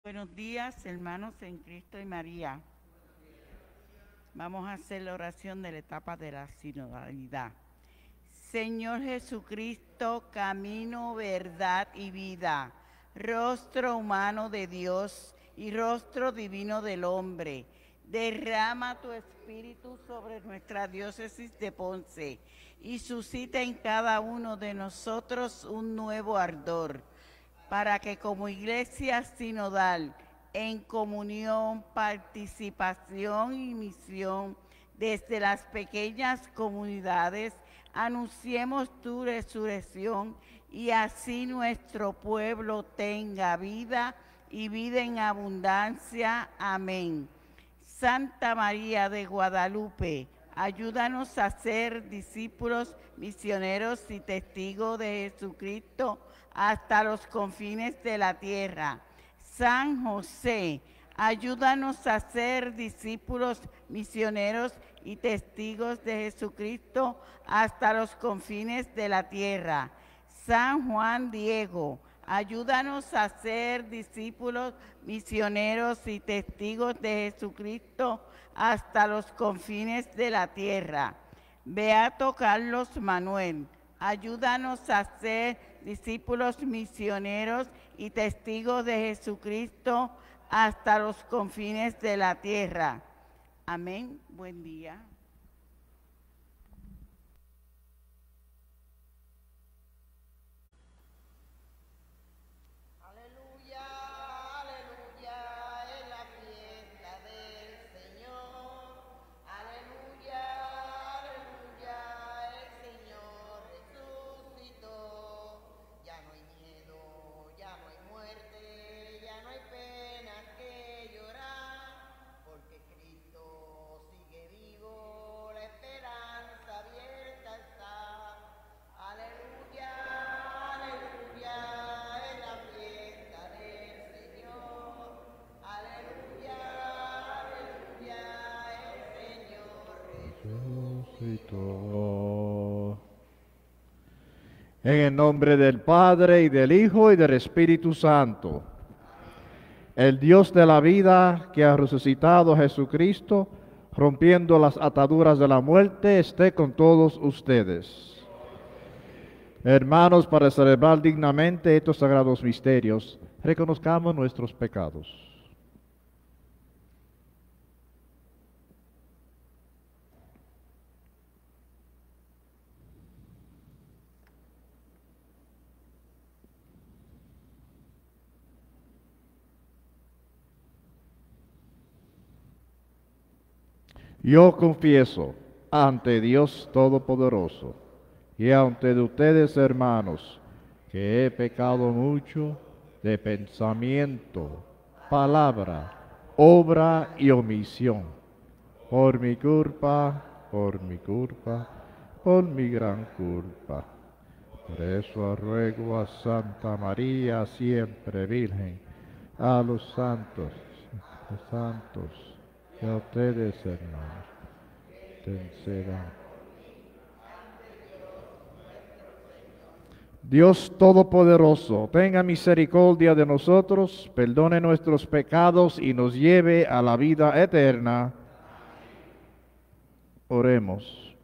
Buenos días, hermanos en Cristo y María. Vamos a hacer la oración de la etapa de la sinodalidad. Señor Jesucristo, camino, verdad y vida, rostro humano de Dios y rostro divino del hombre, derrama tu espíritu sobre nuestra diócesis de Ponce y suscita en cada uno de nosotros un nuevo ardor, para que como iglesia sinodal, en comunión, participación y misión, desde las pequeñas comunidades, anunciemos tu resurrección y así nuestro pueblo tenga vida y vida en abundancia. Amén. Santa María de Guadalupe, ayúdanos a ser discípulos, misioneros y testigos de Jesucristo hasta los confines de la tierra. San José, ayúdanos a ser discípulos, misioneros y testigos de Jesucristo hasta los confines de la tierra. San Juan Diego, ayúdanos a ser discípulos, misioneros y testigos de Jesucristo hasta los confines de la tierra. Beato Carlos Manuel, ayúdanos a ser discípulos, misioneros y testigos de Jesucristo hasta los confines de la tierra. Amén. Buen día. En el nombre del Padre, y del Hijo, y del Espíritu Santo. El Dios de la vida, que ha resucitado a Jesucristo, rompiendo las ataduras de la muerte, esté con todos ustedes. Hermanos, para celebrar dignamente estos sagrados misterios, reconozcamos nuestros pecados. Yo confieso ante Dios Todopoderoso y ante ustedes, hermanos, que he pecado mucho de pensamiento, palabra, obra y omisión, por mi culpa, por mi gran culpa. Por eso ruego a Santa María, siempre Virgen, a los santos, y a ustedes, hermanos, intercedan. Dios Todopoderoso, tenga misericordia de nosotros, perdone nuestros pecados y nos lleve a la vida eterna. Oremos.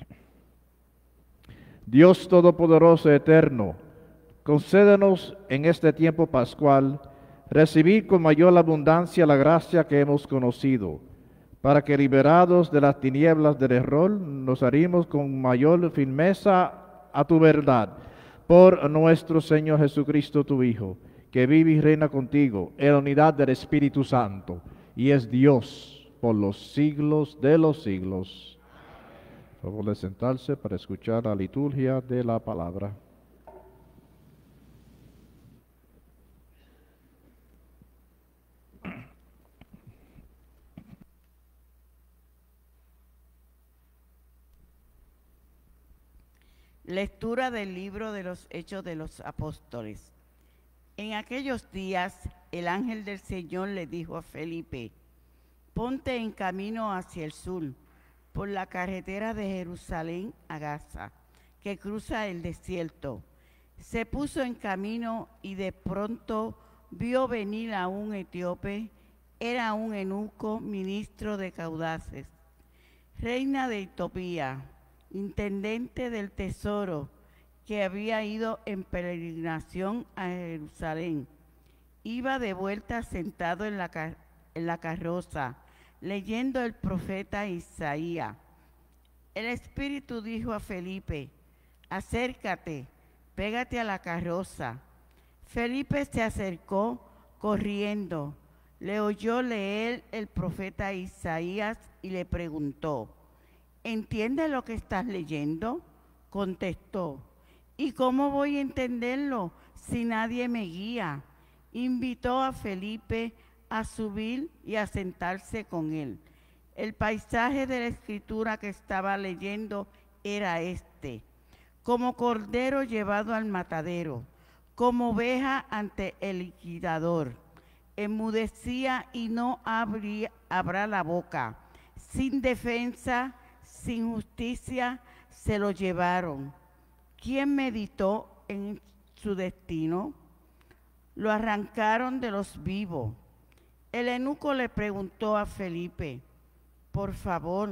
Dios Todopoderoso eterno, concédenos en este tiempo pascual recibir con mayor abundancia la gracia que hemos conocido, para que liberados de las tinieblas del error nos harimos con mayor firmeza a tu verdad. Por nuestro Señor Jesucristo, tu Hijo, que vive y reina contigo en la unidad del Espíritu Santo, y es Dios por los siglos de los siglos. Por favor de sentarse para escuchar la liturgia de la palabra. Lectura del libro de los Hechos de los Apóstoles. En aquellos días, el ángel del Señor le dijo a Felipe: ponte en camino hacia el sur, por la carretera de Jerusalén a Gaza, que cruza el desierto. Se puso en camino y de pronto vio venir a un etíope, era un eunuco, ministro de Candace, reina de Etiopía, intendente del tesoro, que había ido en peregrinación a Jerusalén. Iba de vuelta sentado en la carroza, leyendo el profeta Isaías. El Espíritu dijo a Felipe: acércate, pégate a la carroza. Felipe se acercó corriendo, le oyó leer el profeta Isaías y le preguntó: ¿entiendes lo que estás leyendo? Contestó: ¿y cómo voy a entenderlo si nadie me guía? Invitó a Felipe a subir y a sentarse con él. El paisaje de la escritura que estaba leyendo era este: como cordero llevado al matadero, como oveja ante el liquidador, enmudecía y no abra la boca. Sin defensa, sin justicia, se lo llevaron. ¿Quién meditó en su destino? Lo arrancaron de los vivos. El eunuco le preguntó a Felipe: por favor,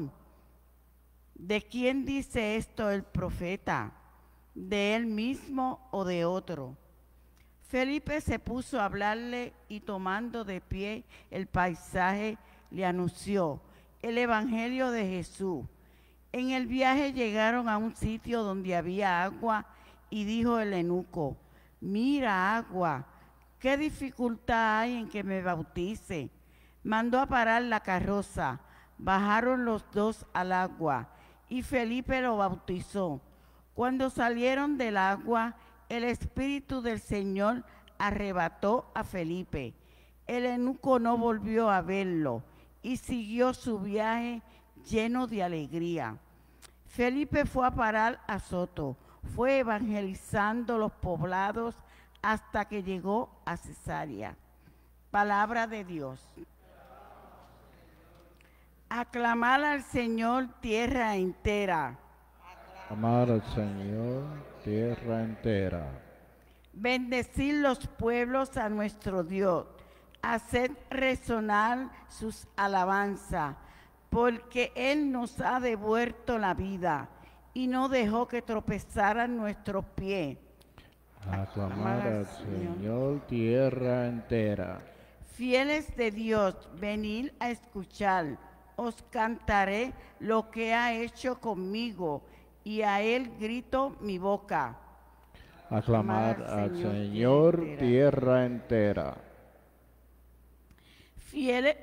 ¿de quién dice esto el profeta? ¿De él mismo o de otro? Felipe se puso a hablarle y, tomando de pie el paisaje, le anunció el evangelio de Jesús. En el viaje llegaron a un sitio donde había agua y dijo el eunuco: mira, agua, ¿qué dificultad hay en que me bautice? Mandó a parar la carroza, bajaron los dos al agua y Felipe lo bautizó. Cuando salieron del agua, el Espíritu del Señor arrebató a Felipe. El eunuco no volvió a verlo y siguió su viaje lleno de alegría. Felipe fue a parar a Azoto, fue evangelizando los poblados hasta que llegó a Cesarea. Palabra de Dios. Aclamar al Señor tierra entera. Amar al Señor, tierra entera. Bendecir los pueblos a nuestro Dios. Hacer resonar sus alabanzas, porque Él nos ha devuelto la vida y no dejó que tropezaran nuestros pies. Aclamar al Señor, tierra entera. Fieles de Dios, venid a escuchar. Os cantaré lo que ha hecho conmigo, y a Él grito mi boca. Aclamar al Señor, tierra entera. Fieles,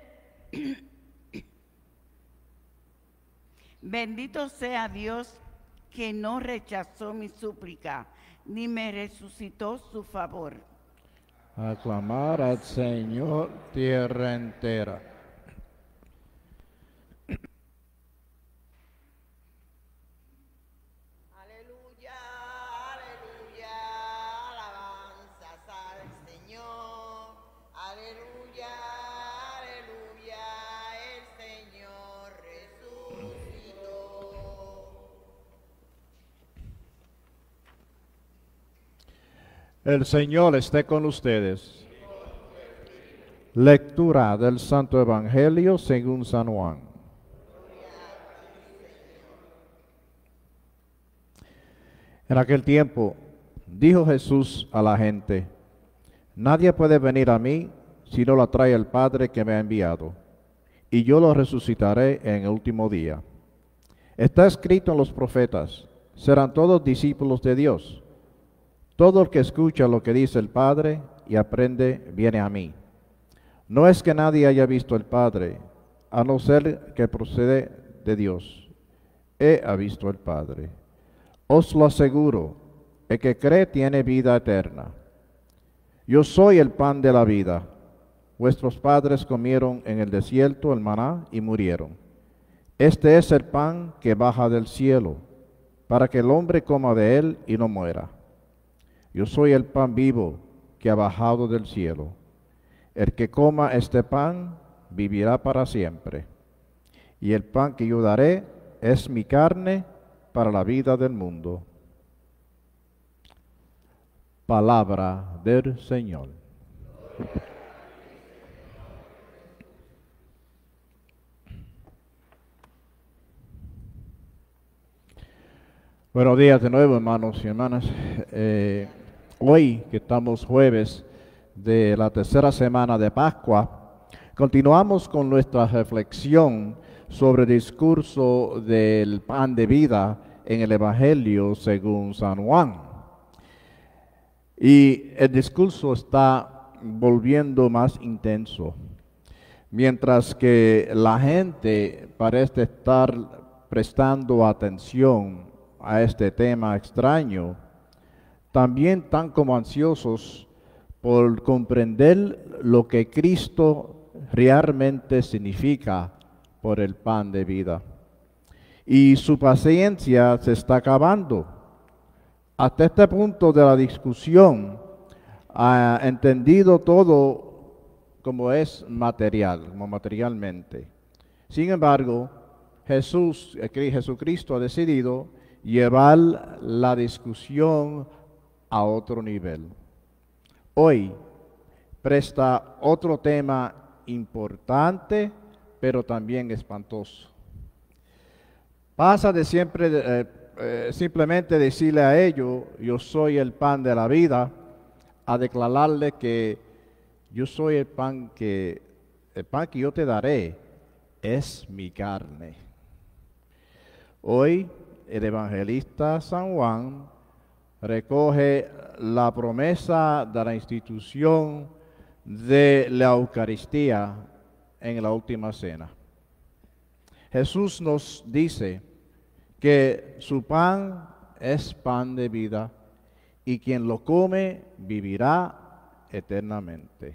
bendito sea Dios, que no rechazó mi súplica, ni me resucitó su favor. Aclamar al Señor, tierra entera. Aleluya, aleluya, alabanzas al Señor. Aleluya, aleluya, el Señor resucitó. El Señor esté con ustedes. Lectura del Santo Evangelio según San Juan. En aquel tiempo dijo Jesús a la gente: nadie puede venir a mí si no lo trae el Padre que me ha enviado, y yo lo resucitaré en el último día. Está escrito en los profetas: serán todos discípulos de Dios. Todo el que escucha lo que dice el Padre y aprende, viene a mí. No es que nadie haya visto el Padre, a no ser que procede de Dios. Ha visto el Padre. Os lo aseguro, el que cree tiene vida eterna. Yo soy el pan de la vida. Vuestros padres comieron en el desierto el maná y murieron. Este es el pan que baja del cielo, para que el hombre coma de él y no muera. Yo soy el pan vivo que ha bajado del cielo. El que coma este pan vivirá para siempre. Y el pan que yo daré es mi carne para la vida del mundo. Palabra del Señor. Buenos días de nuevo, hermanos y hermanas. Hoy, que estamos jueves de la tercera semana de Pascua, continuamos con nuestra reflexión sobre el discurso del pan de vida en el Evangelio según San Juan. Y el discurso está volviendo más intenso, mientras que la gente parece estar prestando atención a este tema extraño, también están como ansiosos por comprender lo que Cristo realmente significa por el pan de vida. Y su paciencia se está acabando. Hasta este punto de la discusión ha entendido todo como es material, como materialmente. Sin embargo, Jesucristo ha decidido llevar la discusión a otro nivel. Hoy presta otro tema importante, pero también espantoso. Pasa de simplemente decirle a ellos, yo soy el pan de la vida, a declararle que yo soy el pan que yo te daré es mi carne. Hoy el evangelista San Juan recoge la promesa de la institución de la Eucaristía en la última cena. Jesús nos dice que su pan es pan de vida y quien lo come vivirá eternamente.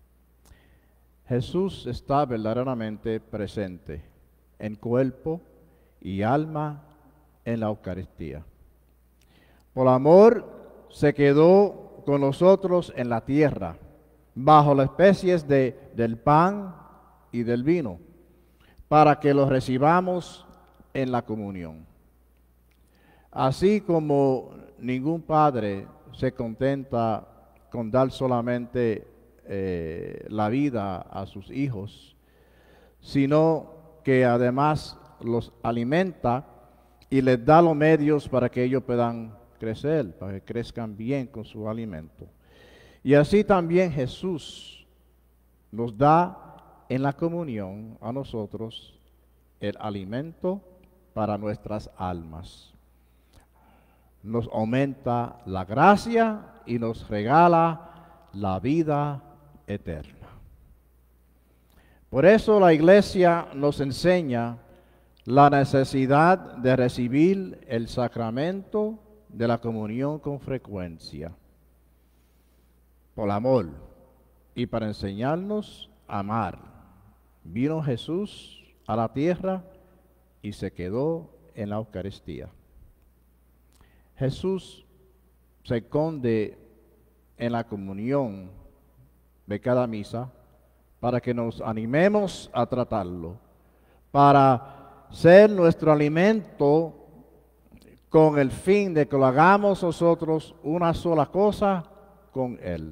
Jesús está verdaderamente presente en cuerpo y alma en la Eucaristía. Por amor se quedó con nosotros en la tierra, bajo las especies del pan y del vino, para que los recibamos en la comunión. Así como ningún padre se contenta con dar solamente la vida a sus hijos, sino que además los alimenta y les da los medios para que ellos puedan crecer, para que crezcan bien con su alimento. Y así también Jesús nos da en la comunión a nosotros el alimento para nuestras almas. Nos aumenta la gracia y nos regala la vida eterna. Por eso la Iglesia nos enseña la necesidad de recibir el sacramento de la comunión con frecuencia, por amor y para enseñarnos a amar. Vino Jesús a la tierra y se quedó en la Eucaristía. Jesús se esconde en la comunión de cada misa para que nos animemos a tratarlo, para ser nuestro alimento con el fin de que lo hagamos nosotros una sola cosa con Él.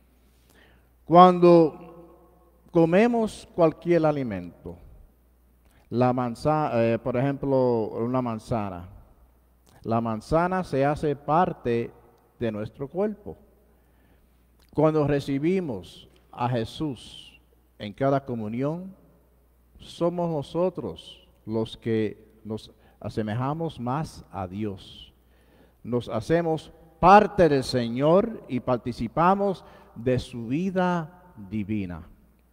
Cuando comemos cualquier alimento, la manzana, por ejemplo, una manzana, la manzana se hace parte de nuestro cuerpo. Cuando recibimos a Jesús en cada comunión, somos nosotros los que nos asemejamos más a Dios. Nos hacemos parte del Señor y participamos de su vida divina.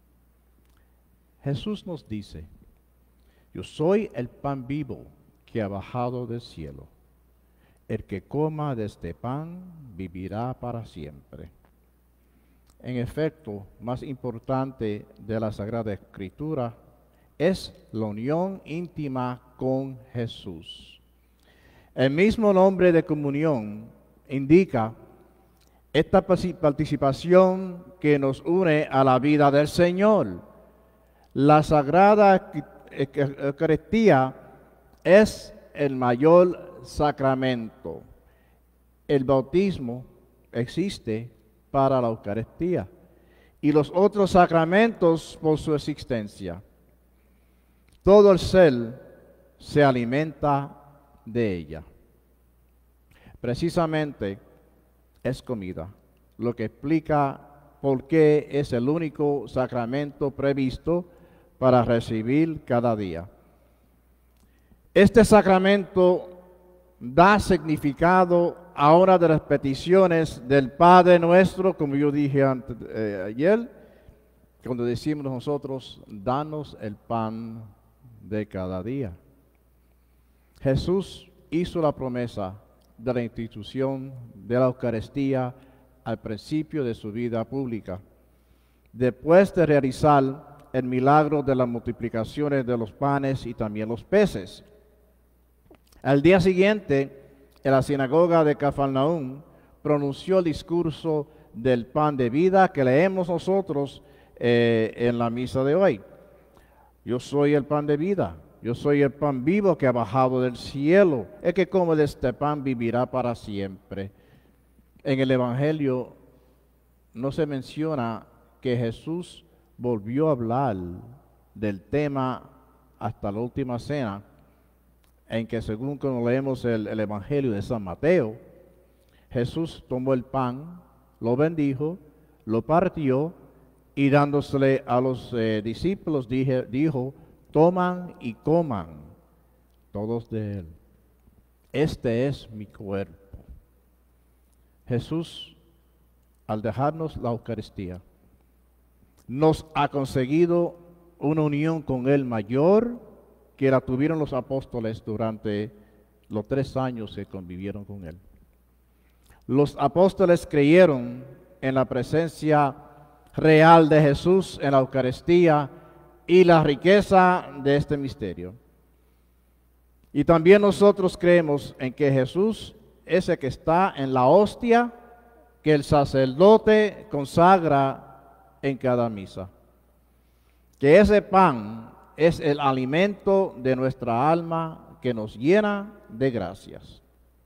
Jesús nos dice, yo soy el pan vivo que ha bajado del cielo. El que coma de este pan vivirá para siempre. En efecto, más importante de la Sagrada Escritura es la unión íntima con Jesús. El mismo nombre de comunión indica esta participación que nos une a la vida del Señor. La Sagrada Eucaristía es el mayor sacramento. El bautismo existe para la Eucaristía y los otros sacramentos por su existencia. Todo el ser se alimenta de ella. Precisamente es comida, lo que explica por qué es el único sacramento previsto para recibir cada día. Este sacramento da significado a una de las peticiones del Padre Nuestro, como yo dije ayer, cuando decimos nosotros, danos el pan de cada día. Jesús hizo la promesa de la institución de la Eucaristía al principio de su vida pública, después de realizar el milagro de las multiplicaciones de los panes y también los peces. Al día siguiente, en la sinagoga de Cafarnaúm, pronunció el discurso del pan de vida que leemos nosotros en la misa de hoy. Yo soy el pan de vida, yo soy el pan vivo que ha bajado del cielo. El que come de este pan vivirá para siempre. En el Evangelio no se menciona que Jesús volvió a hablar del tema hasta la última cena, en que según cuando leemos el Evangelio de San Mateo, Jesús tomó el pan, lo bendijo, lo partió y dándosele a los discípulos dijo, toman y coman todos de él. Este es mi cuerpo. Jesús, al dejarnos la Eucaristía, nos ha conseguido una unión con él mayor que la tuvieron los apóstoles durante los 3 años que convivieron con él. Los apóstoles creyeron en la presencia real de Jesús en la Eucaristía y la riqueza de este misterio. Y también nosotros creemos en que Jesús es el que está en la hostia que el sacerdote consagra en cada misa. Que ese pan es el alimento de nuestra alma que nos llena de gracias.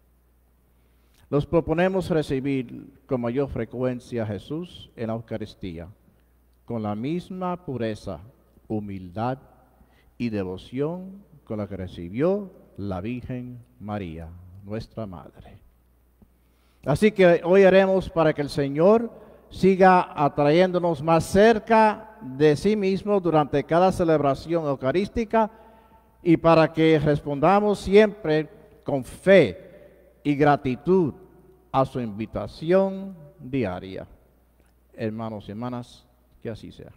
Nos proponemos recibir con mayor frecuencia a Jesús en la Eucaristía, con la misma pureza, humildad y devoción con la que recibió la Virgen María, nuestra Madre. Así que hoy haremos para que el Señor siga atrayéndonos más cerca de sí mismo durante cada celebración eucarística y para que respondamos siempre con fe y gratitud a su invitación diaria. Hermanos y hermanas, que así sea.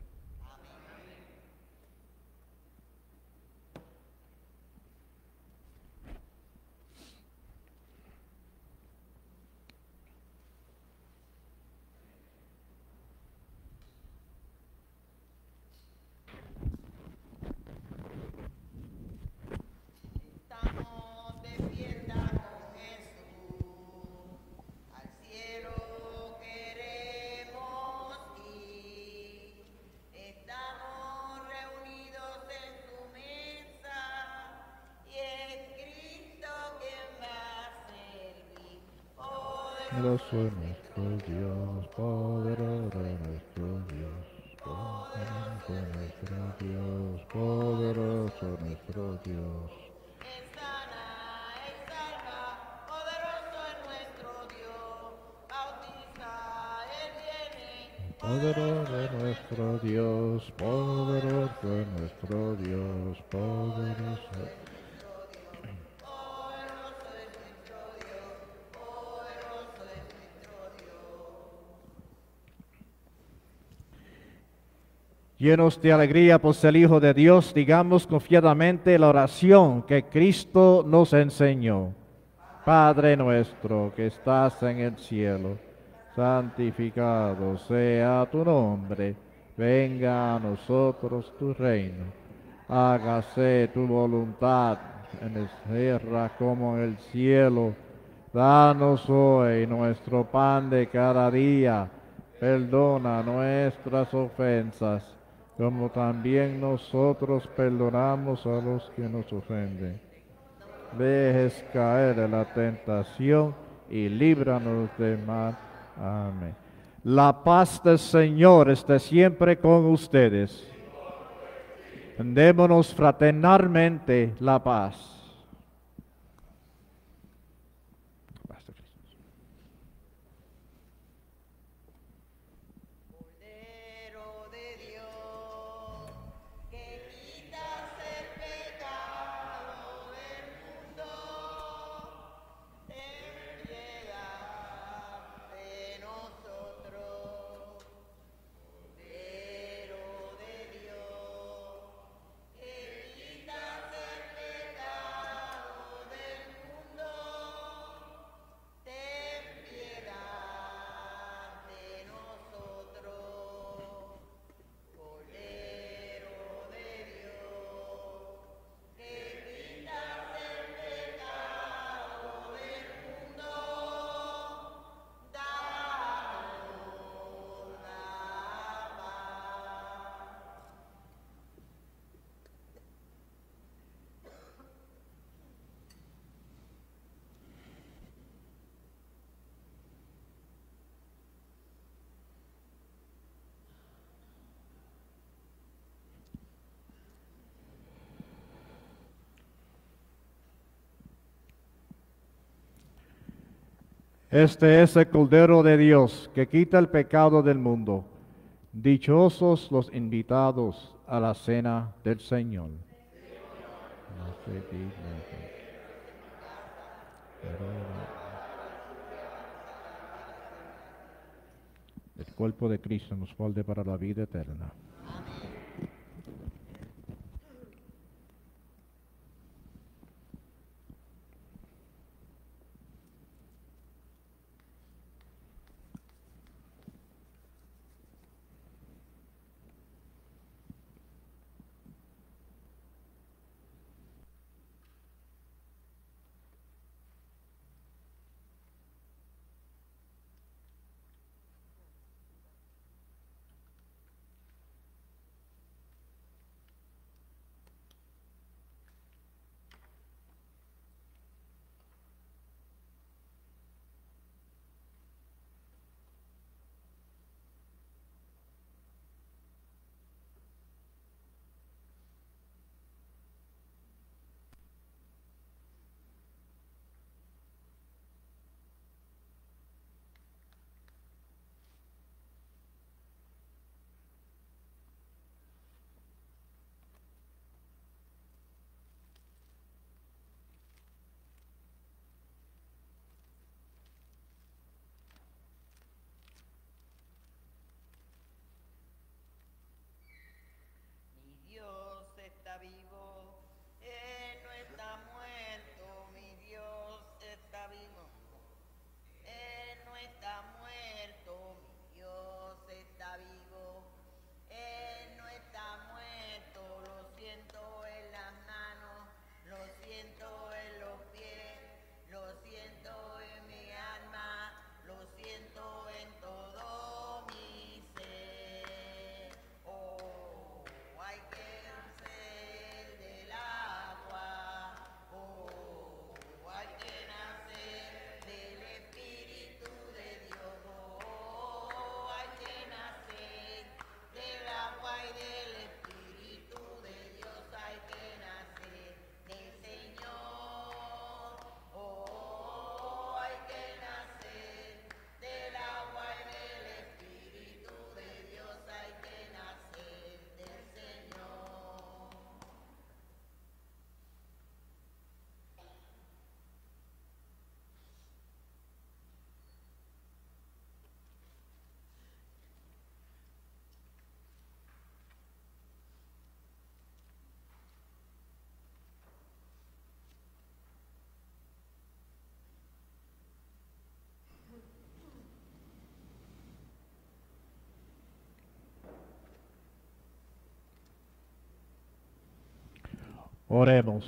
Estamos de fiesta con Jesús, al cielo queremos ir. Estamos reunidos en su mesa y es Cristo quien va a servir. Poderoso es nuestro Dios, poderoso es nuestro Dios, poderoso es nuestro Dios, poderoso es nuestro Dios. Es sana, es salva, poderoso es nuestro Dios, bautiza, Él viene. Poderoso es nuestro Dios, poderoso es nuestro Dios, poderoso. Llenos de alegría por ser Hijo de Dios, digamos confiadamente la oración que Cristo nos enseñó. Padre nuestro que estás en el cielo, santificado sea tu nombre, venga a nosotros tu reino, hágase tu voluntad en la tierra como en el cielo. Danos hoy nuestro pan de cada día, perdona nuestras ofensas, como también nosotros perdonamos a los que nos ofenden. Dejes caer en la tentación y líbranos del mal. Amén. La paz del Señor esté siempre con ustedes. Démonos fraternalmente la paz. Cordero de Dios, que quitas el pecado del mundo, ten piedad de nosotros. Cordero de Dios, que quitas el pecado del mundo, ten piedad de nosotros. Cordero de Dios, que quitas el pecado del mundo, danos la paz. Este es el Cordero de Dios que quita el pecado del mundo. Dichosos los invitados a la cena del Señor. El cuerpo de Cristo nos molde para la vida eterna. Mi Dios está vivo, Él no está muerto, mi Dios está vivo, Él no está muerto, mi Dios está vivo, Él no está muerto, lo siento en las manos, lo siento en los pies, lo siento en mi alma, lo siento en todo mi ser. Oh, hay que nacer del agua, oh, hay que nacer del Espíritu de Dios, oh, hay que nacer del agua y del Espíritu de Dios, hay que nacer del Señor, oh, hay que nacer del agua y del Espíritu de Dios, hay que nacer del Señor. Oremos.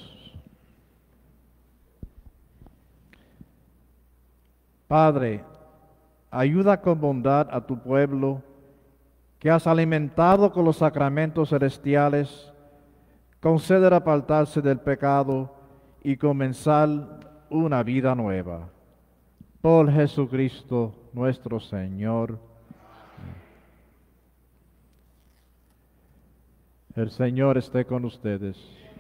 Padre, ayuda con bondad a tu pueblo que has alimentado con los sacramentos celestiales. Conceder apartarse del pecado y comenzar una vida nueva. Por Jesucristo nuestro Señor. El Señor esté con ustedes.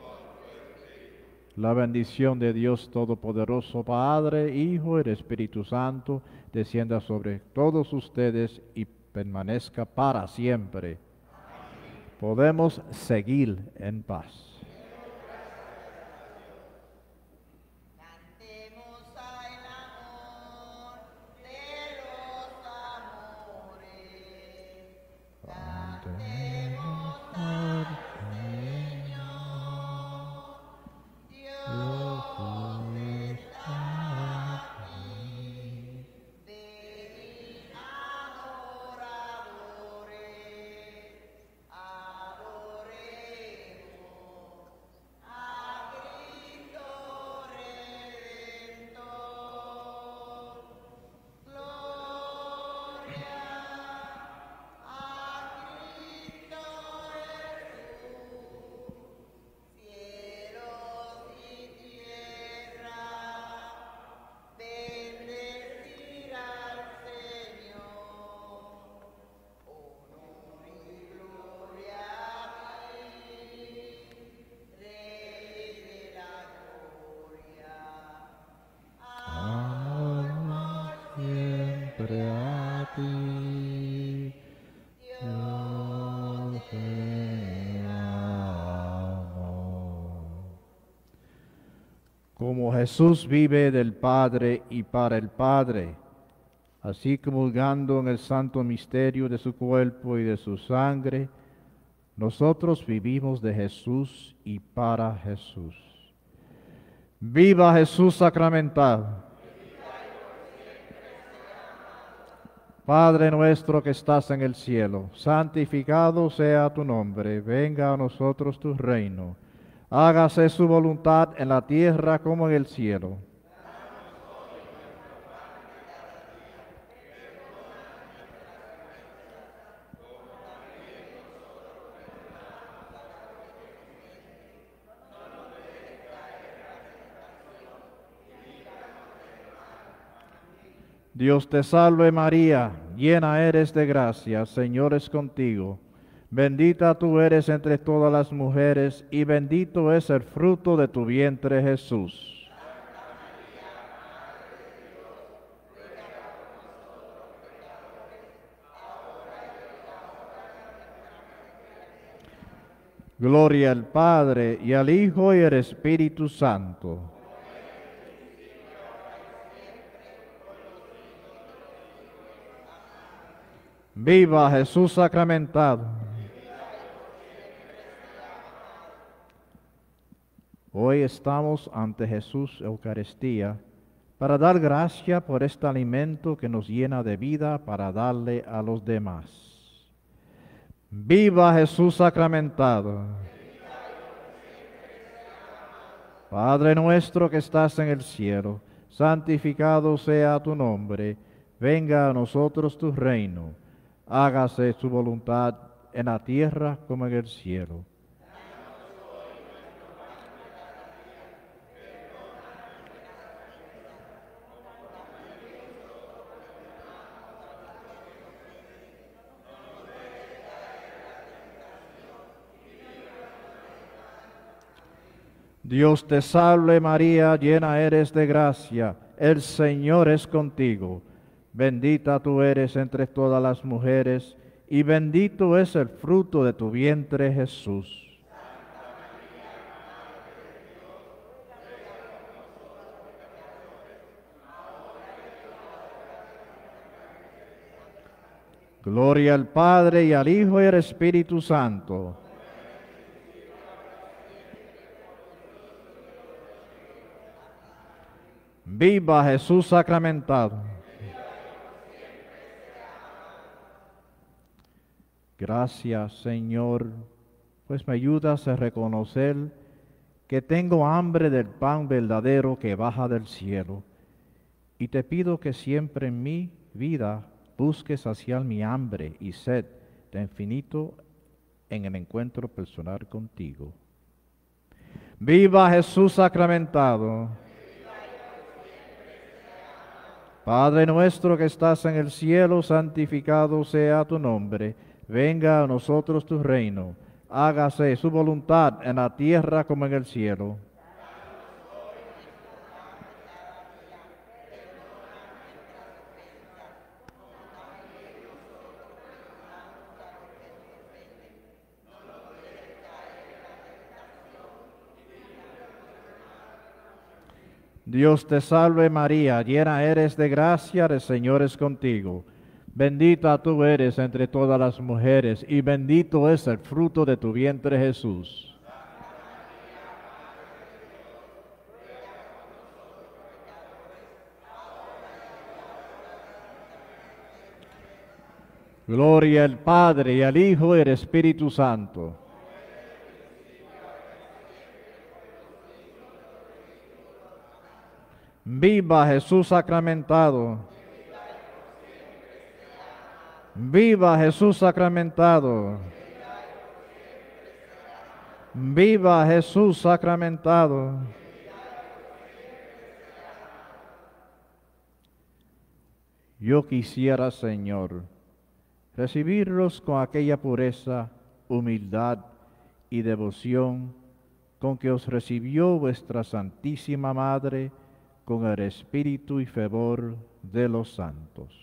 La bendición de Dios Todopoderoso, Padre, Hijo y Espíritu Santo, descienda sobre todos ustedes y permanezca para siempre. Podemos seguir en paz. Como Jesús vive del Padre y para el Padre, así comulgando en el santo misterio de su cuerpo y de su sangre, nosotros vivimos de Jesús y para Jesús. ¡Viva Jesús sacramentado! Padre nuestro que estás en el cielo, santificado sea tu nombre, venga a nosotros tu reino. Hágase su voluntad en la tierra como en el cielo. Dios te salve María, llena eres de gracia, Señor es contigo. Bendita tú eres entre todas las mujeres, y bendito es el fruto de tu vientre, Jesús. Gloria al Padre, y al Hijo, y al Espíritu Santo. ¡Viva Jesús sacramentado! Hoy estamos ante Jesús Eucaristía para dar gracia por este alimento que nos llena de vida para darle a los demás. ¡Viva Jesús sacramentado! Padre nuestro que estás en el cielo, santificado sea tu nombre, venga a nosotros tu reino, hágase tu voluntad en la tierra como en el cielo. Dios te salve María, llena eres de gracia, el Señor es contigo. Bendita tú eres entre todas las mujeres, y bendito es el fruto de tu vientre, Jesús. Gloria al Padre, y al Hijo, y al Espíritu Santo. ¡Viva Jesús sacramentado! Gracias, Señor, pues me ayudas a reconocer que tengo hambre del pan verdadero que baja del cielo. Y te pido que siempre en mi vida busques saciar mi hambre y sed de infinito en el encuentro personal contigo. ¡Viva Jesús sacramentado! Padre nuestro que estás en el cielo, santificado sea tu nombre. Venga a nosotros tu reino. hágase su voluntad en la tierra como en el cielo. Dios te salve María, llena eres de gracia, el Señor es contigo. Bendita tú eres entre todas las mujeres, y bendito es el fruto de tu vientre Jesús. Gloria al Padre, y al Hijo, y al Espíritu Santo. Viva Jesús sacramentado. Viva Jesús sacramentado. Viva Jesús sacramentado. Yo quisiera, Señor, recibirlos con aquella pureza, humildad y devoción con que os recibió vuestra Santísima Madre, con el espíritu y fervor de los santos.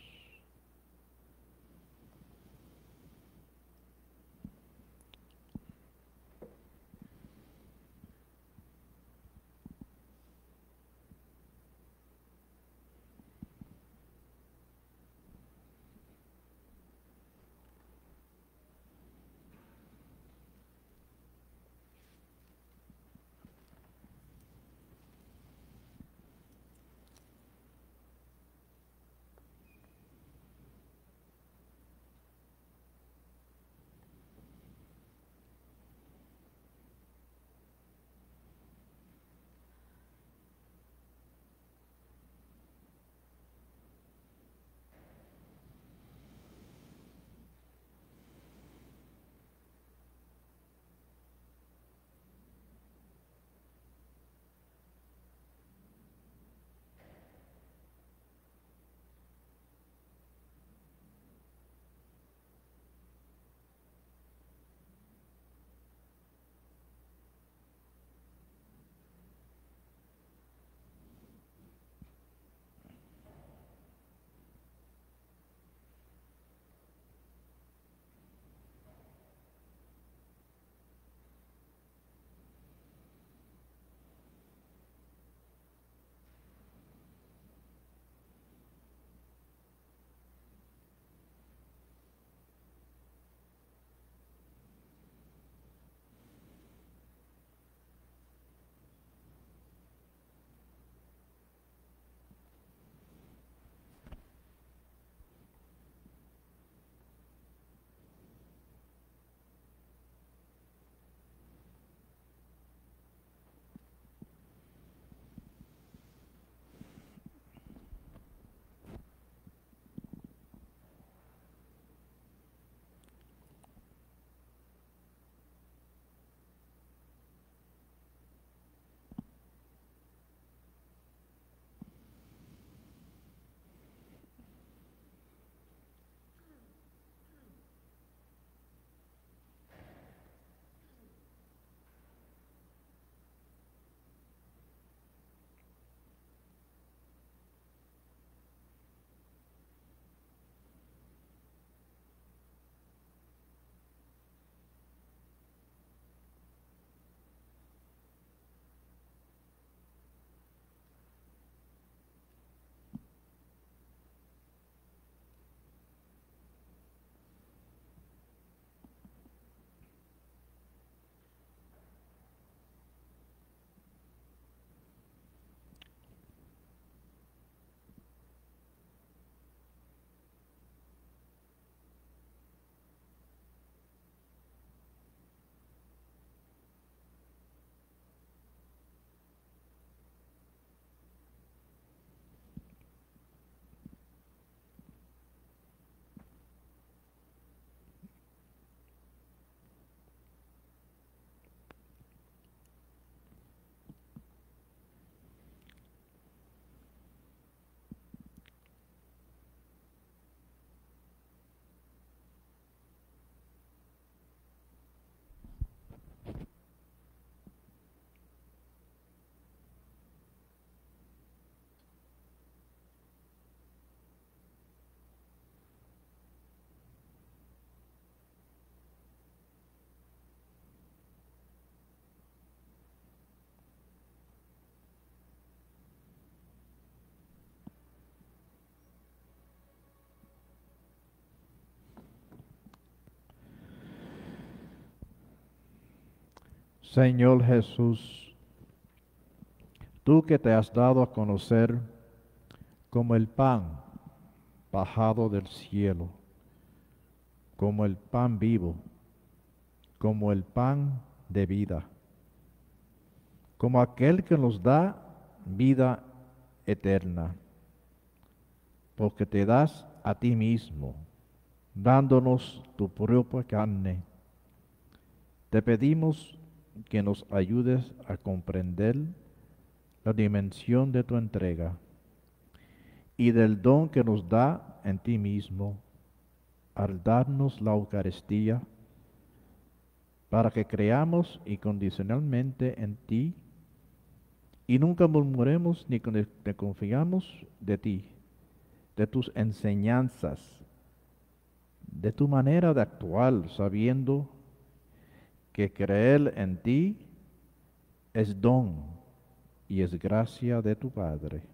Señor Jesús, tú que te has dado a conocer como el pan bajado del cielo, como el pan vivo, como el pan de vida, como aquel que nos da vida eterna, porque te das a ti mismo, dándonos tu propia carne. Te pedimos que nos ayudes a comprender la dimensión de tu entrega y del don que nos da en ti mismo al darnos la Eucaristía, para que creamos incondicionalmente en ti y nunca murmuremos ni confiamos de ti, de tus enseñanzas, de tu manera de actuar, sabiendo que creer en ti es don y es gracia de tu Padre.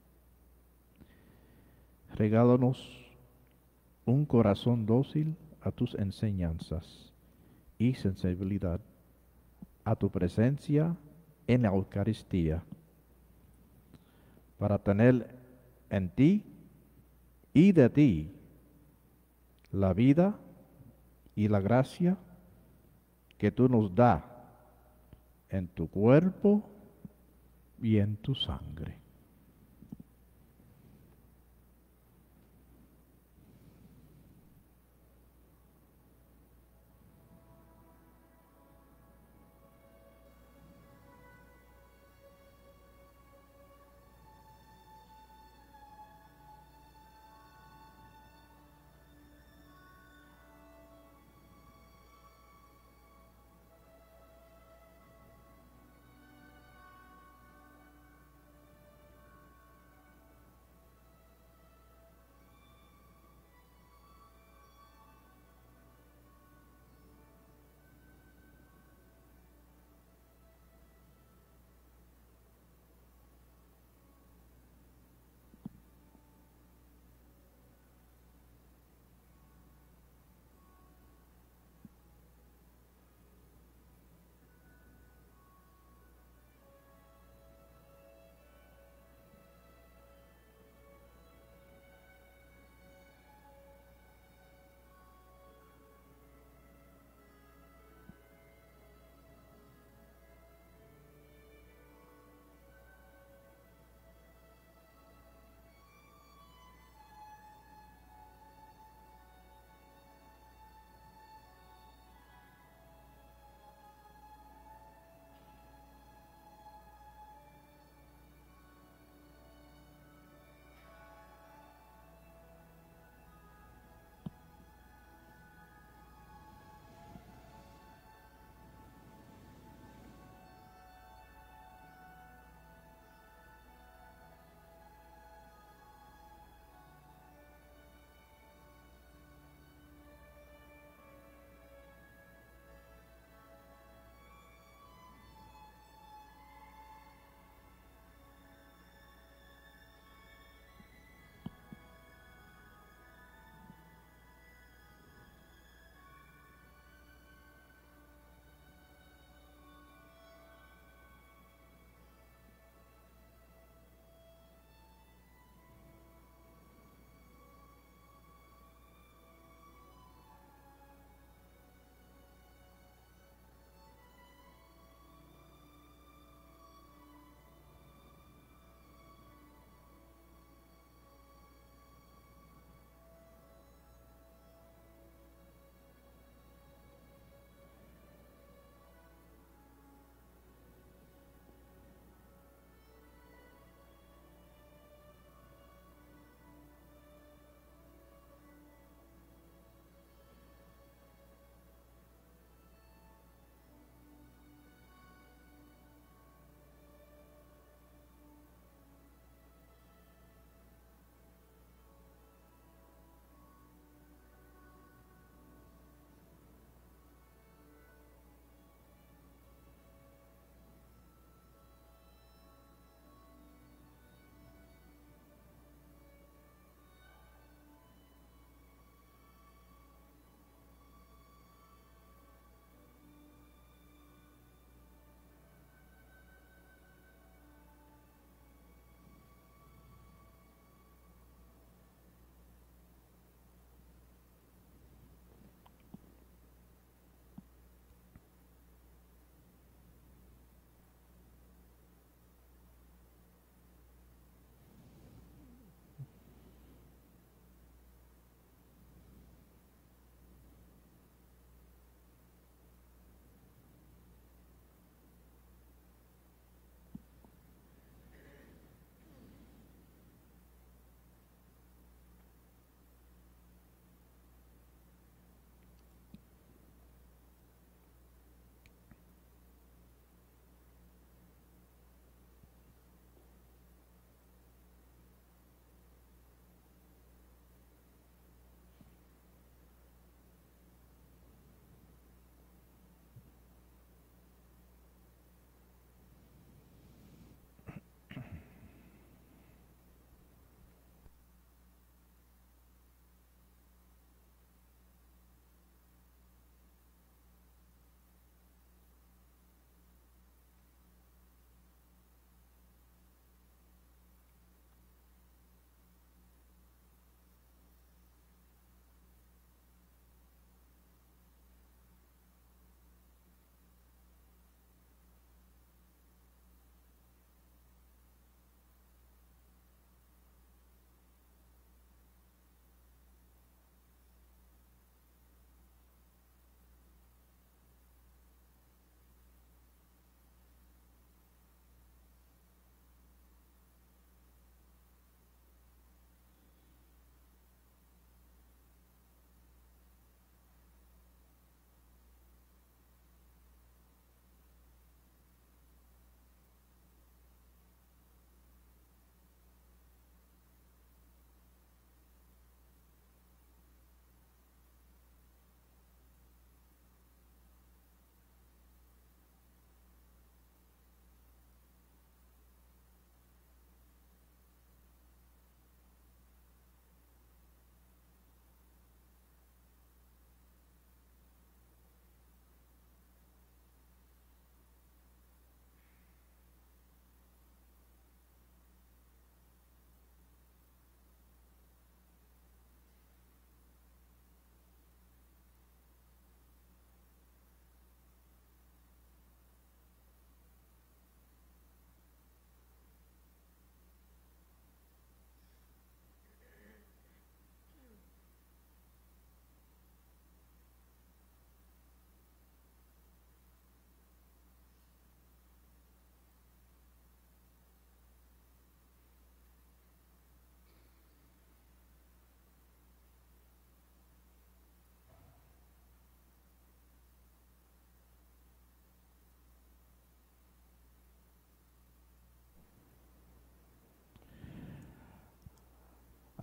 Regálanos un corazón dócil a tus enseñanzas y sensibilidad a tu presencia en la Eucaristía, para tener en ti y de ti la vida y la gracia que tú nos das en tu cuerpo y en tu sangre.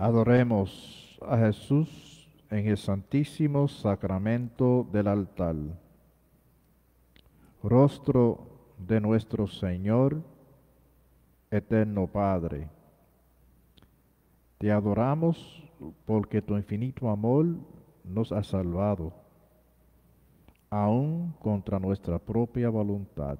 Adoremos a Jesús en el santísimo sacramento del altar. Rostro de nuestro Señor, eterno Padre, te adoramos porque tu infinito amor nos ha salvado, aun contra nuestra propia voluntad.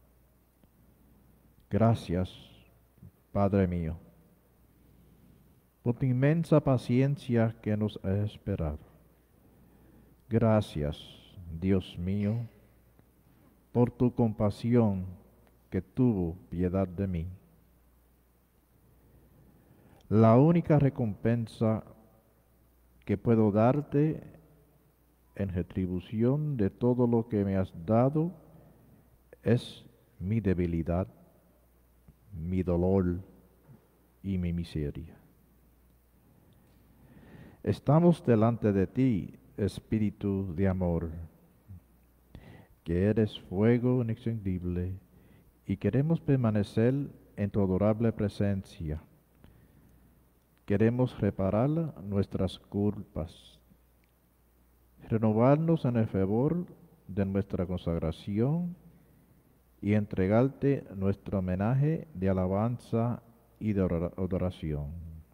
Gracias, Padre mío, por tu inmensa paciencia que nos has esperado. Gracias, Dios mío, por tu compasión que tuvo piedad de mí. La única recompensa que puedo darte en retribución de todo lo que me has dado es mi debilidad, mi dolor y mi miseria. Estamos delante de ti, Espíritu de amor, que eres fuego inextinguible, y queremos permanecer en tu adorable presencia. Queremos reparar nuestras culpas, renovarnos en el fervor de nuestra consagración y entregarte nuestro homenaje de alabanza y de adoración.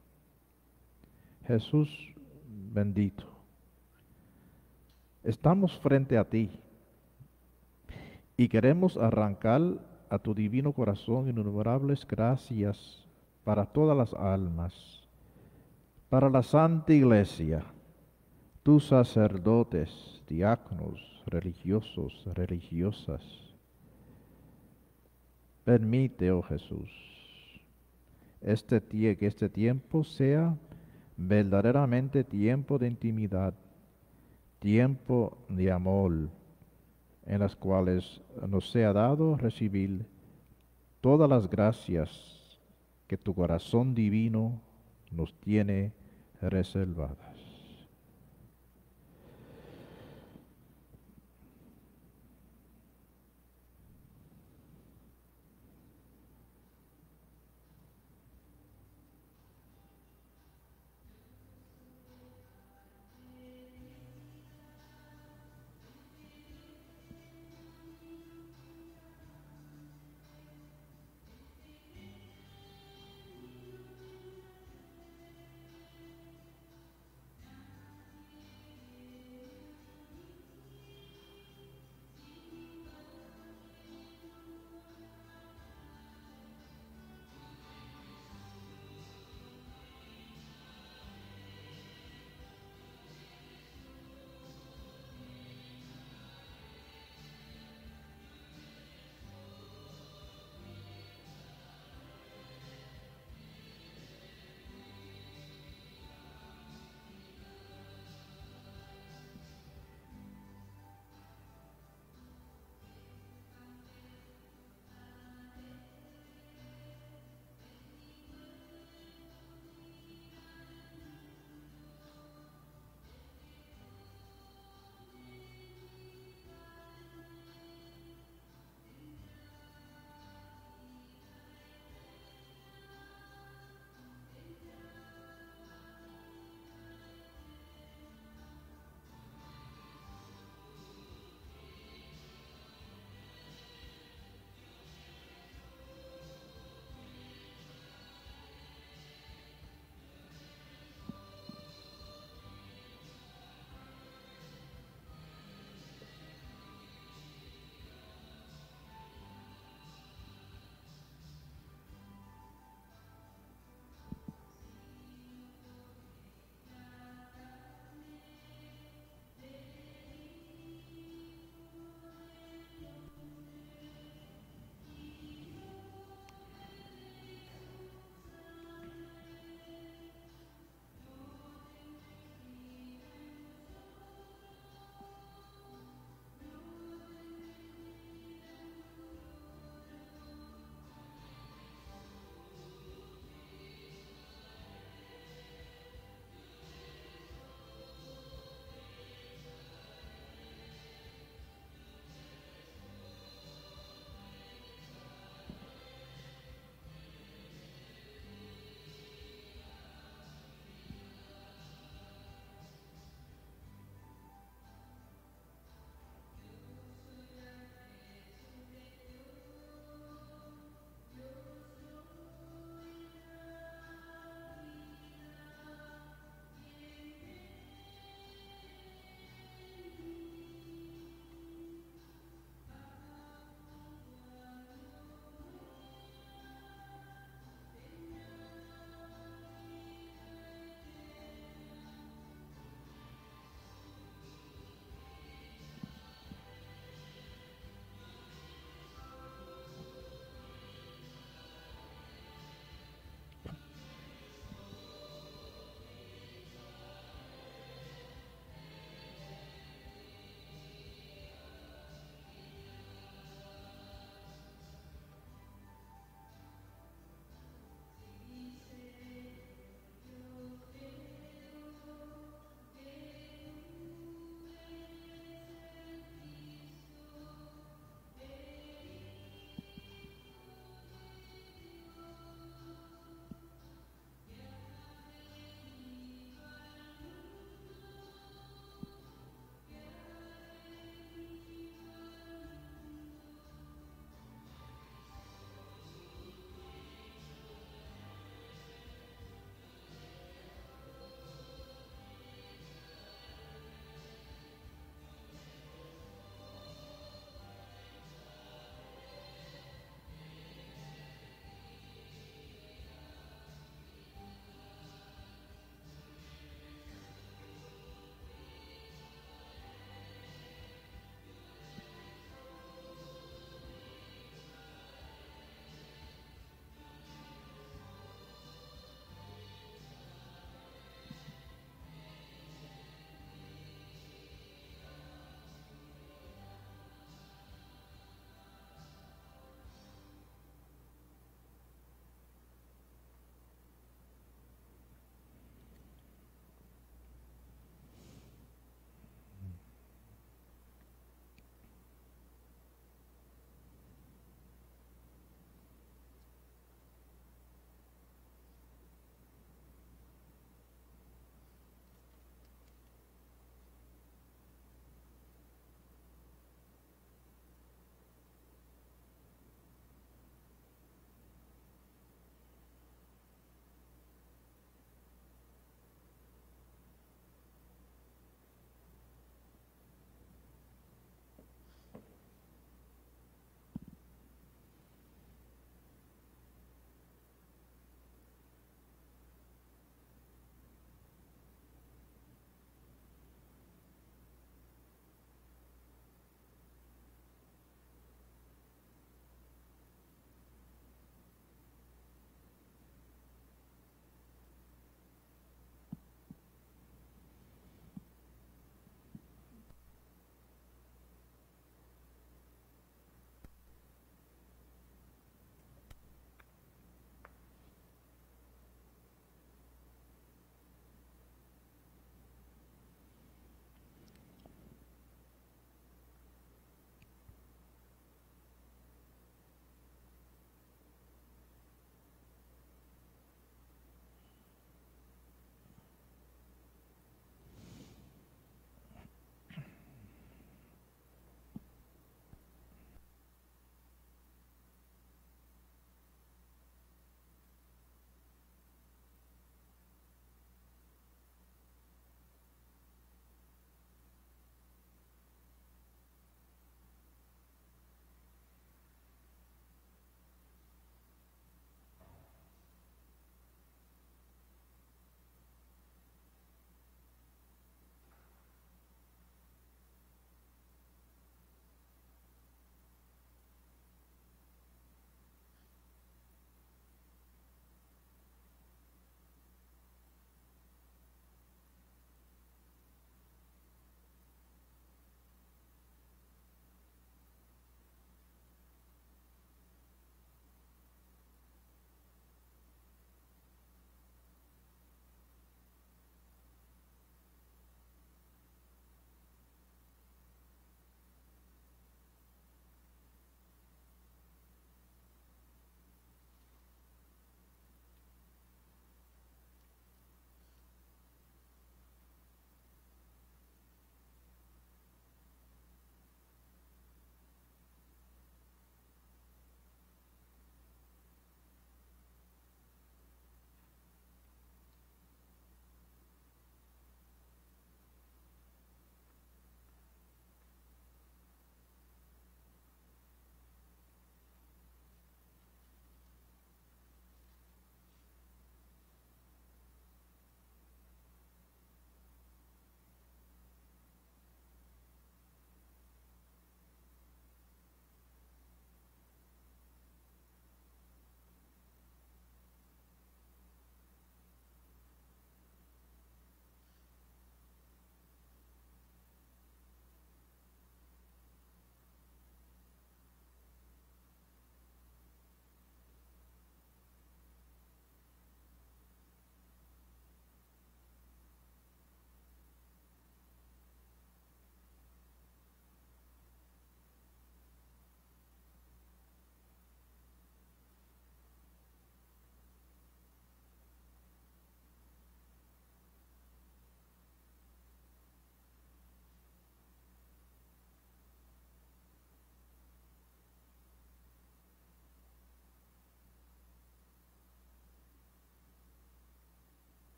Jesús bendito, estamos frente a ti y queremos arrancar a tu divino corazón innumerables gracias para todas las almas, para la Santa Iglesia, tus sacerdotes, diáconos, religiosos, religiosas. Permite, oh Jesús, que este tiempo sea verdaderamente tiempo de intimidad, tiempo de amor, en las cuales nos sea dado recibir todas las gracias que tu corazón divino nos tiene reservadas.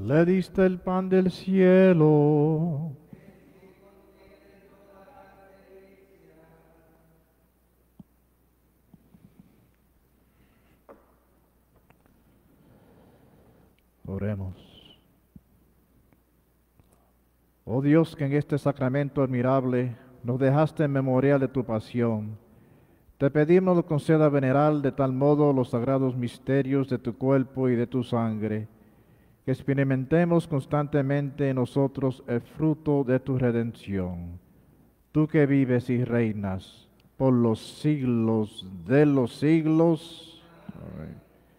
Le diste el pan del cielo. Oremos. Oh Dios, que en este sacramento admirable nos dejaste en memorial de tu pasión, te pedimos lo conceda venerar de tal modo los sagrados misterios de tu cuerpo y de tu sangre, que experimentemos constantemente en nosotros el fruto de tu redención. Tú que vives y reinas por los siglos de los siglos. Amén.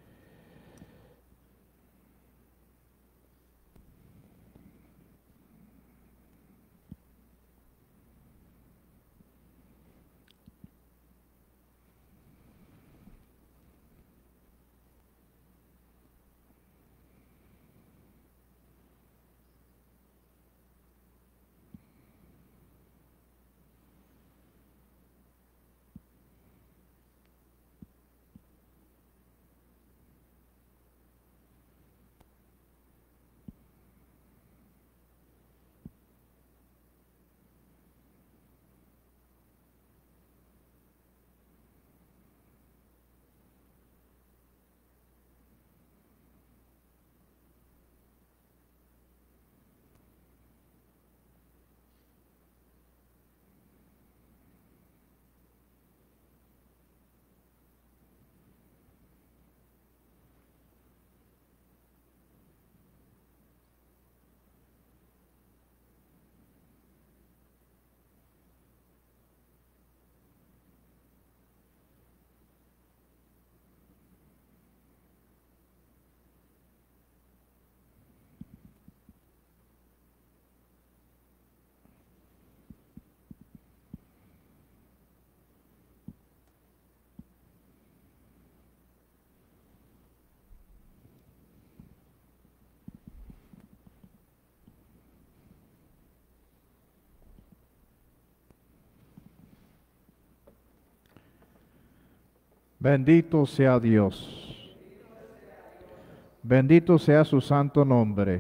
Bendito sea Dios. Bendito sea su santo nombre.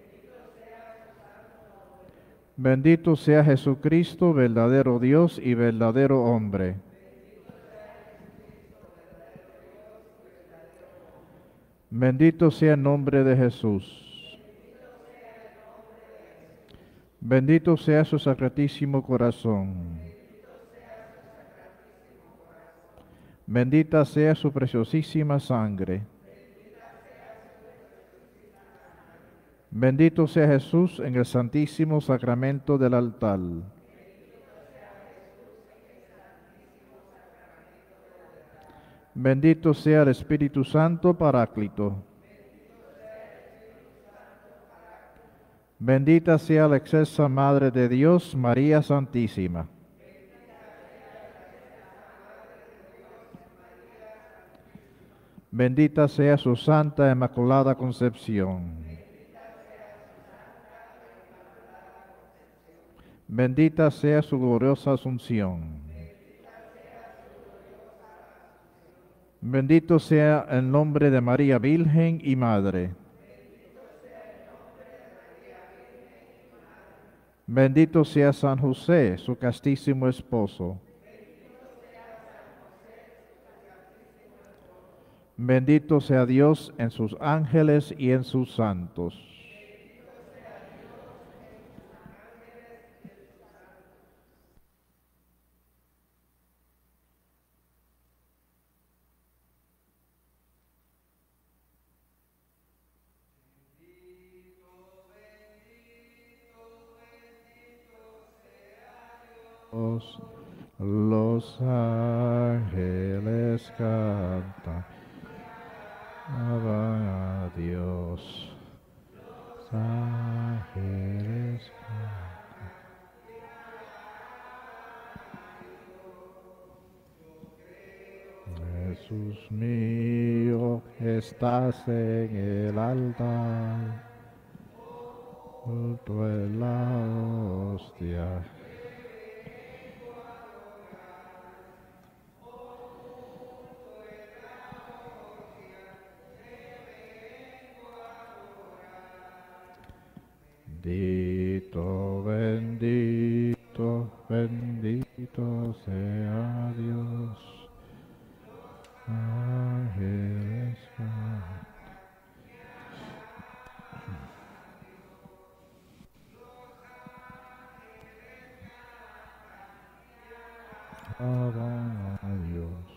Bendito sea Jesucristo, verdadero Dios y verdadero hombre. Bendito sea el nombre de Jesús. Bendito sea su sacratísimo corazón. Bendita sea su preciosísima sangre. Bendito sea Jesús en el santísimo sacramento del altar. Bendito sea el Espíritu Santo Paráclito. Bendita sea la excelsa Madre de Dios, María Santísima. Bendita sea su Santa Inmaculada Concepción. Bendita sea su gloriosa Asunción. Bendito sea el nombre de María Virgen y Madre. Bendito sea San José, su castísimo esposo. Bendito sea Dios en sus ángeles y en sus santos. Los ángeles cantan, alaban a Dios. Los ángeles cantan. Jesús mío, estás en el altar, junto en la hostia. Bendito, bendito, bendito sea Dios. Ángeles, alaban a Dios.